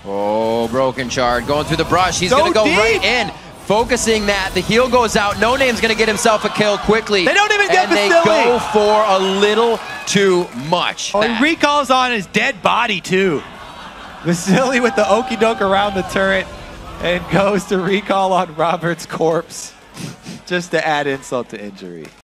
Oh, broken shard going through the brush. He's going to go deep. right in. Focusing that, the heal goes out. No Name's gonna get himself a kill quickly. They don't even get and they Vasiliis. go for a little too much. Oh, he recalls on his dead body too. Vasiliis with the okie doke around the turret and goes to recall on Robert's corpse just to add insult to injury.